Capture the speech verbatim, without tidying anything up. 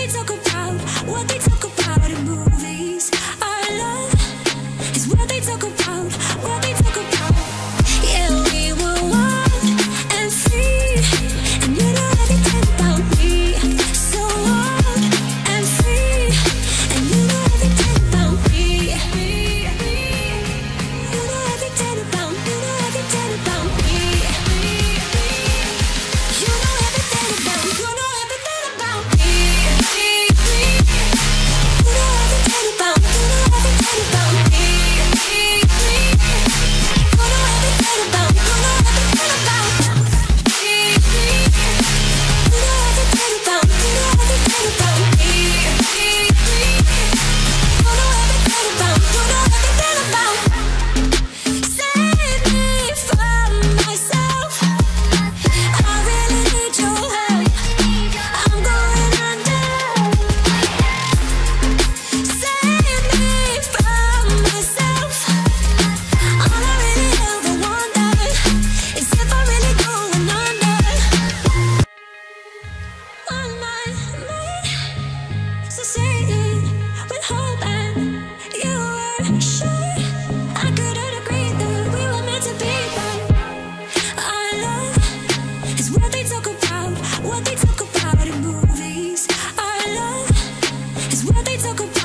they talk about, what they talk about in movies. Our love is what they talk about, what they talk about. Yeah, we were wild and free, and you know everything about me. So wild and free, and you know everything about me. You know everything about, you know everything about me. You know everything about, you know everything about me. You know everything about, you know everything about me. You know everything about, you know everything about me. You know everything about, you know everything about me. You know everything about, you know everything about. Save me from myself. I really need your help. I'm going under. Save me from myself. All I really ever wonder is if I really going under. On my mind, succeeded with hope, and you were sure I couldn't agree that we were meant to be. But our love is what they talk about, what they talk about in movies. Our love is what they talk about.